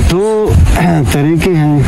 دو طریقے ہیں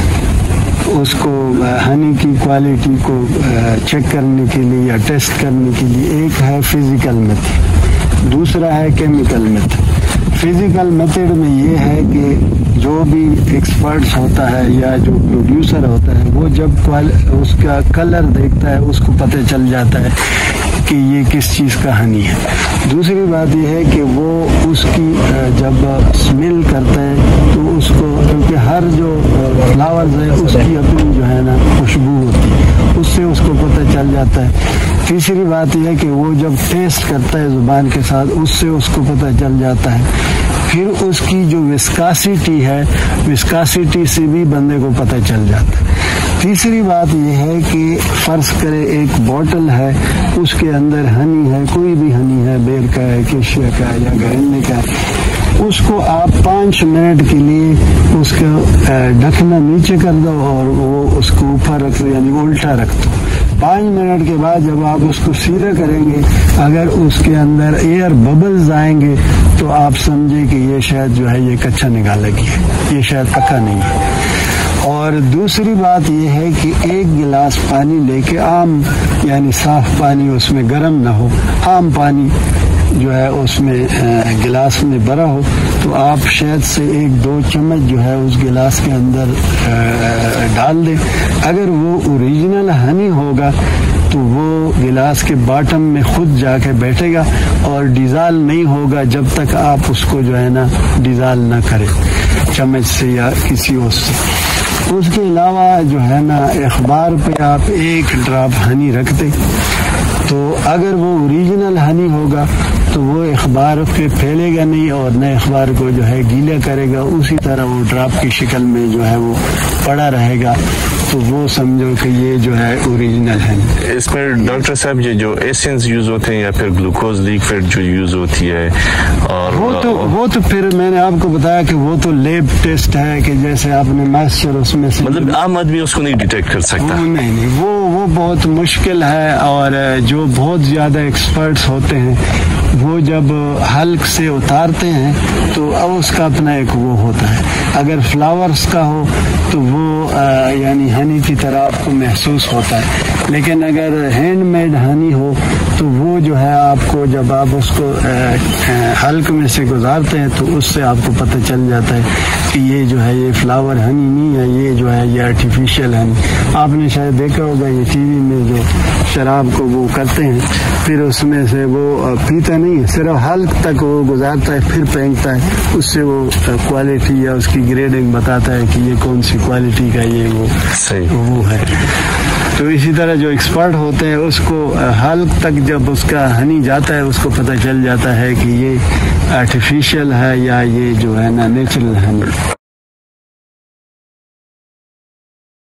اس کو ہنی کی کوالٹی کو چیک کرنے کے لیے یا ٹیسٹ کرنے کے لیے. ایک ہے فزیکل میتھڈ، دوسرا ہے کیمیکل میتھڈ. فزیکل میتھڈ میں یہ ہے کہ جو بھی ایکسپرٹس ہوتا ہے یا جو پروڈیوسر ہوتا ہے وہ جب اس کا کلر دیکھتا ہے اس کو پتہ چل جاتا ہے کہ یہ کس چیز کا ہنی ہے. دوسری بات یہ ہے کہ وہ اس کی جب اسمیل کرتا ہے تو اس کو، کیونکہ ہر جو فلاورز ہے اس کی اپنی جو ہے نا خوشبو ہوتی ہے، اس سے اس کو پتہ چل جاتا ہے. تیسری بات یہ ہے کہ وہ جب ٹیسٹ کرتا ہے زبان کے ساتھ اس سے اس کو پتہ چل جاتا ہے. پھر اس کی جو وسکاسٹی ہے، وسکاسٹی سے بھی بندے کو پتہ چل جاتا ہے. تیسری بات یہ ہے کہ فرض کرے ایک بوٹل ہے، اس کے اندر ہنی ہے، کوئی بھی ہنی ہے، بیر کا ہے، کیشیا کا ہے یا گرنے کا ہے، اس کو آپ 5 منٹ کے لیے اس کا ڈھکنا نیچے کر دو اور وہ اس کو اوپر رکھ دو، یعنی الٹا رکھ دو. 5 منٹ کے بعد جب آپ اس کو سیدھا کریں گے، اگر اس کے اندر ایئر ببلز آئیں گے تو آپ سمجھے کہ یہ شاید جو ہے یہ کچا نکالا گیا ہے، یہ شاید پکا نہیں ہے. اور دوسری بات یہ ہے کہ ایک گلاس پانی لے کے عام، یعنی صاف پانی، اس میں گرم نہ ہو، عام پانی جو ہے اس میں گلاس میں بھرا ہو، تو آپ شہد سے 1-2 چمچ جو ہے اس گلاس کے اندر ڈال دیں. اگر وہ اوریجنل ہنی ہوگا تو وہ گلاس کے باٹم میں خود جا کے بیٹھے گا اور ڈیزال نہیں ہوگا جب تک آپ اس کو جو ہے نا ڈیزال نہ کریں چمچ سے یا کسی اور سے. اس کے علاوہ جو ہے نا اخبار پہ آپ 1 ڈراپ ہنی رکھ دیں، تو اگر وہ اوریجنل ہنی ہوگا تو وہ اخبار پہ پھیلے گا نہیں اور نئے اخبار کو جو ہے گیلا کرے گا، اسی طرح وہ ڈراپ کی شکل میں جو ہے وہ پڑا رہے گا، تو وہ سمجھو کہ یہ جو ہے اوریجنل ہے. اس میں ڈاکٹر صاحب یہ جو ایسنس یوز ہوتے ہیں یا پھر گلوکوز لیکوڈ جو یوز ہوتی ہے، اور وہ تو پھر میں نے آپ کو بتایا کہ وہ تو لیب ٹیسٹ ہے کہ جیسے آپ نے مائسچر اس میں سے، مطلب عام آدمی اس کو نہیں ڈیٹیکٹ کر سکتا. نہیں، وہ بہت مشکل ہے. اور جو بہت زیادہ ایکسپرٹس ہوتے ہیں وہ جب حلق سے اتارتے ہیں تو اب اس کا اپنا ایک وہ ہوتا ہے. اگر فلاورز کا ہو تو وہ یعنی ہنی کی طرح آپ کو محسوس ہوتا ہے، لیکن اگر ہینڈ میڈ ہنی ہو تو وہ جو ہے آپ کو جب آپ اس کو حلق میں سے گزارتے ہیں تو اس سے آپ کو پتہ چل جاتا ہے کہ یہ جو ہے یہ فلاور ہنی نہیں ہے، یہ جو ہے یہ آرٹیفیشیل ہنی. آپ نے شاید دیکھا ہوگا یہ ٹی وی میں جو شراب کو وہ کرتے ہیں، پھر اس میں سے وہ پیتا نہیں ہے، صرف حلق تک وہ گزارتا ہے پھر پھینکتا ہے، اس سے وہ کوالٹی یا اس کی گریڈنگ بتاتا ہے کہ یہ کون سی کوالٹی کا یہ وہ ہے. تو اسی طرح جو ایکسپرٹ ہوتے ہیں اس کو حلق تک جب اس کا ہنی جاتا ہے اس کو پتہ چل جاتا ہے کہ یہ آرٹیفیشیل ہے یا یہ جو ہے نا نیچرل ہنی.